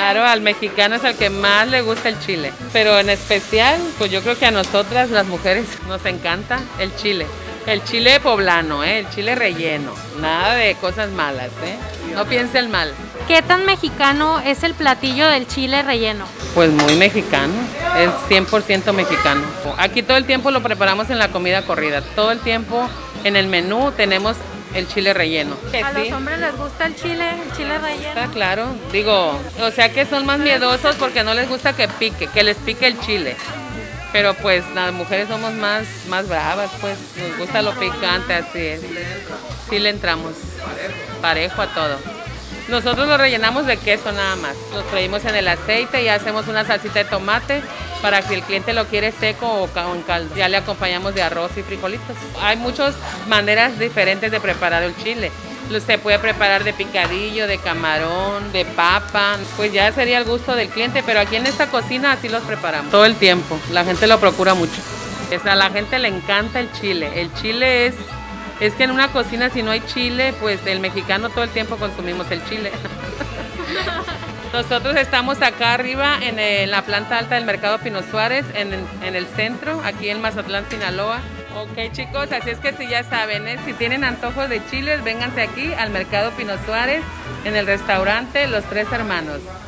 Claro, al mexicano es al que más le gusta el chile, pero en especial, pues yo creo que a nosotras las mujeres nos encanta el chile. El chile poblano, el chile relleno, nada de cosas malas, no piense el mal. ¿Qué tan mexicano es el platillo del chile relleno? Pues muy mexicano, es 100% mexicano. Aquí todo el tiempo lo preparamos en la comida corrida, todo el tiempo en el menú tenemos el chile relleno. ¿A los hombres les gusta el chile relleno? Está claro, digo, o sea que son más miedosos porque no les gusta que pique, que les pique el chile. Pero pues las mujeres somos más bravas, pues nos gusta lo picante, así es. Sí le entramos parejo a todo. Nosotros lo rellenamos de queso nada más. Lo freímos en el aceite y hacemos una salsita de tomate para que el cliente lo quiere seco o en caldo. Ya le acompañamos de arroz y frijolitos. Hay muchas maneras diferentes de preparar el chile. Se puede preparar de picadillo, de camarón, de papa, pues ya sería el gusto del cliente, pero aquí en esta cocina así los preparamos todo el tiempo, la gente lo procura mucho. A la gente le encanta el chile es que en una cocina si no hay chile, pues el mexicano todo el tiempo consumimos el chile. Nosotros estamos acá arriba en la planta alta del Mercado Pino Suárez, en el centro, aquí en Mazatlán, Sinaloa. Ok chicos, así es que si ya saben, si tienen antojos de chiles, vénganse aquí al Mercado Pino Suárez, en el restaurante Los Tres Hermanos.